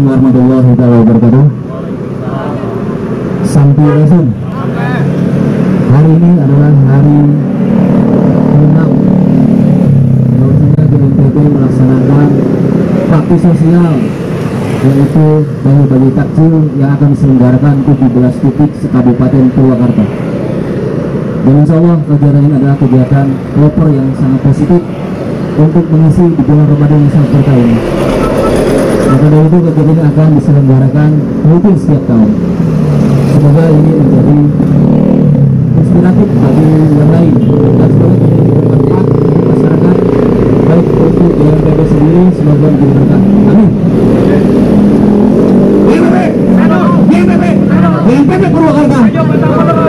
warahmatullahi wabarakatuh. Sampurasun. Hari ini adalah hari ke-6 bahwasanya BNPB melaksanakan bakti sosial, yaitu bagi-bagi takjil yang akan diselenggarakan 17 titik sekabupaten Purwakarta. Dan insya Allah kegiatan ini adalah kegiatan proper yang sangat positif untuk mengisi di bulan Ramadan yang sangat berkah ini. Maka dari itu kegiatan ini akan diselenggarakan rutin setiap tahun. Semoga ini menjadi inspiratif bagi yang lain dan semoga bermanfaat untuk masyarakat, baik untuk BNPB sendiri, semoga menjadi berkah. Amin. BNPB Purwakarta.